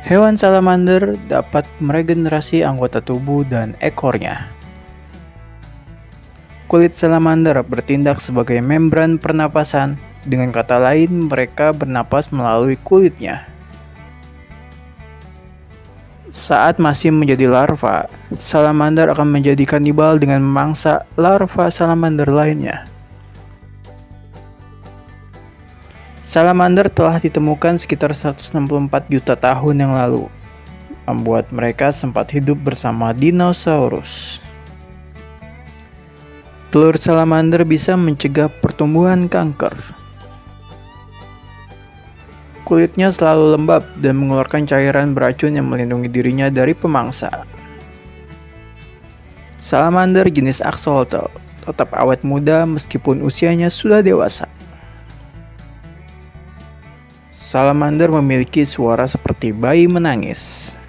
Hewan salamander dapat meregenerasi anggota tubuh dan ekornya. Kulit salamander bertindak sebagai membran pernapasan. Dengan kata lain, mereka bernapas melalui kulitnya. Saat masih menjadi larva, salamander akan menjadi kanibal dengan memangsa larva salamander lainnya. Salamander telah ditemukan sekitar 164 juta tahun yang lalu, membuat mereka sempat hidup bersama dinosaurus. Telur salamander bisa mencegah pertumbuhan kanker. Kulitnya selalu lembab dan mengeluarkan cairan beracun yang melindungi dirinya dari pemangsa. Salamander jenis axolotl tetap awet muda meskipun usianya sudah dewasa. Salamander memiliki suara seperti bayi menangis.